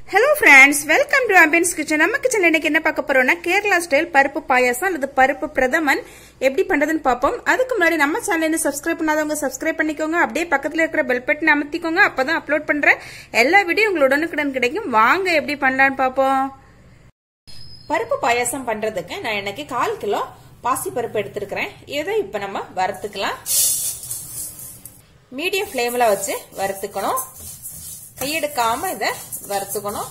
Hello friends, welcome to Ambience kitchen. நம்ம கிச்சன்ல இன்னைக்கு என்ன பார்க்க போறோம்னா கேரளா ஸ்டைல் பருப்பு பாயாசம் அல்லது பருப்பு பிரதமன் எப்படி பண்றதுன்னு பாப்போம். அதுக்கு முன்னாடி நம்ம சேனலை சப்ஸ்கிரைப் பண்ணாதவங்க சப்ஸ்கிரைப் பண்ணிக்கோங்க. அப்படியே பக்கத்துல இருக்கிற பெல் பட்டனை அமுத்திக்கோங்க. அப்பதான் அப்லோட் பண்ற எல்லா வீடியோ உங்களுக்கு உடனுக்குடன் கிடைக்கும். வாங்க எப்படி பண்ணலாம்னு பாப்போம். பருப்பு பாயாசம் பண்றதுக்கு நான் இன்னைக்கு 1/4 கிலோ பாசி பருப்பு எடுத்துக்கிறேன். இதை இப்ப நம்ம வறுத்துக்கலாம். மீடியம் ஃப்ளேம்ல வச்சு வறுத்துக்கணும். கையெடுக்காம இத வறுத்துக்கணும்.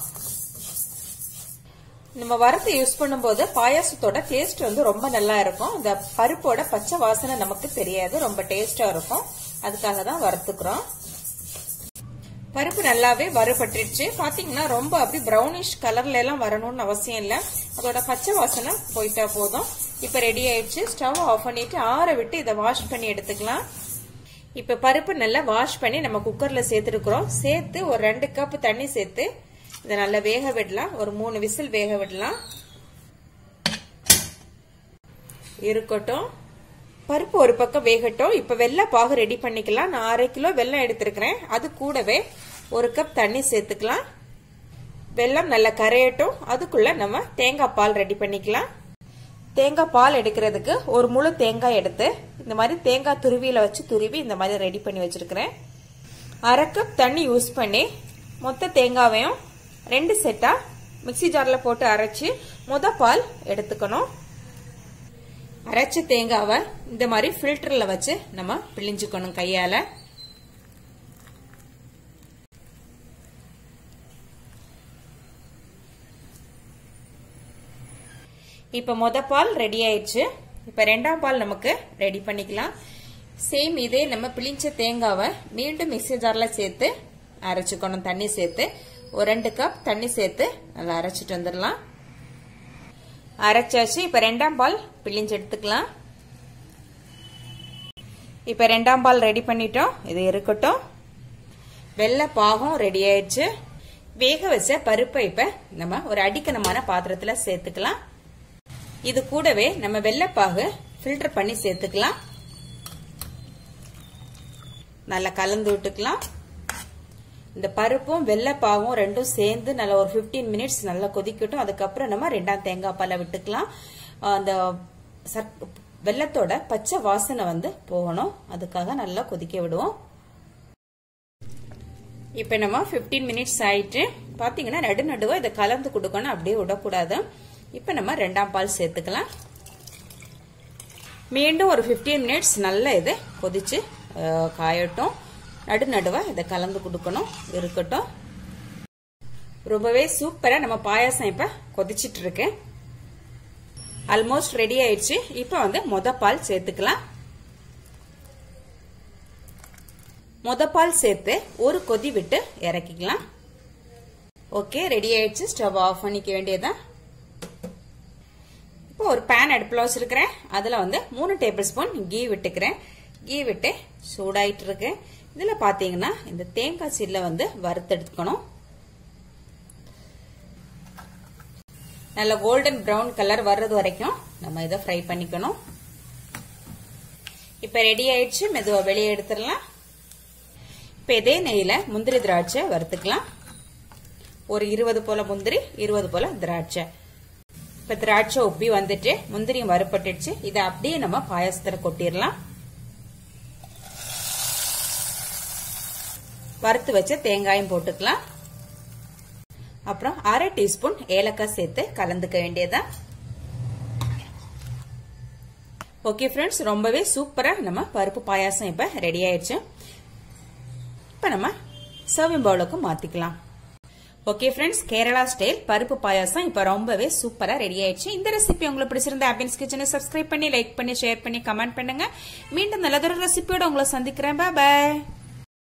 நம்ம வறுத்து யூஸ் பண்ணும்போது பாயாசத்தோட டேஸ்ட் வந்து ரொம்ப நல்லா இருக்கும். இந்த பருப்போட பச்சை வாசனை நமக்கு தெரியாது, ரொம்ப டேஸ்டா இருக்கும். அதுக்காக தான் வறுத்துக்கிறோம். பருப்பு நல்லாவே வறுபட்டுருச்சு. பாத்தீங்கன்னா ரொம்ப அப்படி பிரவுனிஷ் கலர்ல எல்லாம் வரணும்னு அவசியம் இல்ல. அதோட பச்சை வாசனை போயிட்டா போதும். இப்ப ரெடி ஆயிடுச்சு. ஸ்டவ் ஆஃப் பண்ணிட்டு ஆற விட்டு இதை வாஷ் பண்ணி எடுத்துக்கலாம். இப்ப பருப்பு நல்லா வாஷ் பண்ணி நம்ம குக்கர்ல சேர்த்துருக்கிறோம். சேர்த்து ஒரு 2 கப் தண்ணி சேர்த்து இதை நல்லா வேக விடலாம். ஒரு 3 விசில் வேக விடலாம். இருக்கட்டும். பருப்பு ஒரு பக்கம் வேகட்டும். இப்ப வெள்ளை பாகு ரெடி பண்ணிக்கலாம். நான் 1/2 கிலோ வெல்லம் எடுத்திருக்கிறேன். அது கூடவே 1 கப் தண்ணி சேர்த்துக்கலாம். வெல்லம் நல்லா கரையட்டும். அதுக்குள்ள நம்ம தேங்காய் பால் ரெடி பண்ணிக்கலாம். தேங்காய் பால் எடுக்கிறதுக்கு ஒரு முழு தேங்காய் எடுத்து இந்த மாதிரி தேங்காய் துருவியில வச்சு துருவி இந்த மாதிரி ரெடி பண்ணி வச்சிருக்கிறேன். 1/2 கப் தண்ணி யூஸ் பண்ணி மொத்த தேங்காவையும் 2 செட்டா மிக்ஸி ஜார்ல போட்டு அரைச்சு முத பால் எடுத்துக்கணும். அரைச்ச தேங்காவை இந்த மாதிரி ஃபில்டர்ல வச்சு நம்ம பிழிஞ்சுக்கணும் கையால. இப்ப முத பால் ரெடி ஆயிடுச்சு. இப்ப 2ஆம் பால் நமக்கு ரெடி பண்ணிக்கலாம். சேம் இதே நம்ம பிழிஞ்ச தேங்காவை மீண்டும் மிக்ஸி ஜார்ல சேர்த்து அரைச்சுக்கணும். தண்ணி சேர்த்து ஒரு 2 கப் தண்ணி சேர்த்து நல்லா அரைச்சிட்டு வந்துடலாம். அரைச்சாச்சு. இப்ப 2ஆம் பால் பிழிஞ்சு எடுத்துக்கலாம். இப்ப 2ஆம் பால் ரெடி பண்ணிட்டோம். இது இருக்கட்டும். வெள்ளை பாகம் ரெடி ஆயிடுச்சு. வேக வச்ச பருப்பை இப்ப நம்ம ஒரு அடிக்கனமான பாத்திரத்துல சேர்த்துக்கலாம். இது கூடவே நம்ம வெள்ளைப்பாகு ஃபில்டர் பண்ணி சேர்த்துக்கலாம். நல்லா கலந்து விட்டுக்கலாம். இந்த பருப்பும் வெள்ளைப்பாகும் ரெண்டும் சேர்ந்து நல்லா ஒரு 15 மினிட்ஸ் நல்லா கொதிக்கட்டும். அதுக்கப்புறம் நம்ம 2ஆம் தேங்காய் பாலை விட்டுக்கலாம். அந்த வெள்ளத்தோட பச்சை வாசனை வந்து போகணும். அதுக்காக நல்லா கொதிக்க விடுவோம். இப்ப நம்ம 15 மினிட்ஸ் ஆயிட்டு பாத்தீங்கன்னா நடுவா இதை கலந்து கொடுக்கணும். அப்படியே விடக்கூடாது. இப்ப நம்ம 2ஆம் பால் சேர்த்துக்கலாம். மீண்டும் ஒரு 15 மினிட்ஸ் நல்லா இதை கொதிச்சு காயட்டும். நடுவா இதை கலந்து கொடுக்கணும். இருக்கட்டும். ரொம்பவே சூப்பரா நம்ம பாயாசம் இப்ப கொதிச்சிட்டு இருக்கு. ஆல்மோஸ்ட் ரெடி ஆயிடுச்சு. இப்ப வந்து முத பால் சேர்த்துக்கலாம். முத பால் சேர்த்து ஒரு கொதி விட்டு இறக்கிக்கலாம். ஓகே, ரெடி ஆயிடுச்சு. ஸ்டவ் ஆஃப் பண்ணிக்க வேண்டியதான். இப்போ ஒரு பேன் அடுப்புல வச்சிருக்கிறேன். அதுல வந்து 3 டேபிள் ஸ்பூன் கீ விட்டுக்கிறேன். கீ விட்டு சூடாயிட்டு இருக்கு. இதுல பாத்தீங்கன்னா இந்த தேங்காய் சீட்ல வந்து வறுத்தெடுக்கணும். நல்ல கோல்டன் பிரவுன் கலர் வர்றது வரைக்கும் நம்ம இதை ஃப்ரை பண்ணிக்கணும். இப்ப ரெடி ஆயிடுச்சு. மெதுவா வெளியே எடுத்துடலாம். இப்ப இதே நெய்யில முந்திரி திராட்சை வறுத்துக்கலாம். ஒரு 20 போல முந்திரி, 20 போல திராட்சை. இப்ப திராட்சை உப்பி வந்துட்டு முந்திரியும் வறுப்பட்டுச்சு. இதை அப்படியே நம்ம பாயாசத்துல கொட்டிடலாம். வறுத்து வச்ச தேங்காயும் போட்டுக்கலாம். அப்புறம் 1/2 டீஸ்பூன் ஏலக்காய் சேர்த்து கலந்துக்க வேண்டியதான். ஓகே ஃப்ரெண்ட்ஸ், ரொம்பவே சூப்பரா நம்ம பருப்பு பாயாசம் இப்ப ரெடி ஆயிடுச்சு. இப்ப நம்ம சர்விங் பவுலுக்கு மாத்திக்கலாம். ஓகே ஃப்ரெண்ட்ஸ், கேரளா ஸ்டைல் பருப்பு பாயாசம் இப்ப ரொம்பவே சூப்பரா ரெடி ஆயிடுச்சு. இந்த ரெசிபி உங்களுக்கு பிடிச்சிருந்த ஆம்பியன்ஸ் கிச்சனை சப்ஸ்கிரைப் பண்ணி, லைக் பண்ணி, ஷேர் பண்ணி, கமெண்ட் பண்ணுங்க. மீண்டும் நல்லதொரு ரெசிபியோட உங்களை சந்திக்கிறேன். பாய்.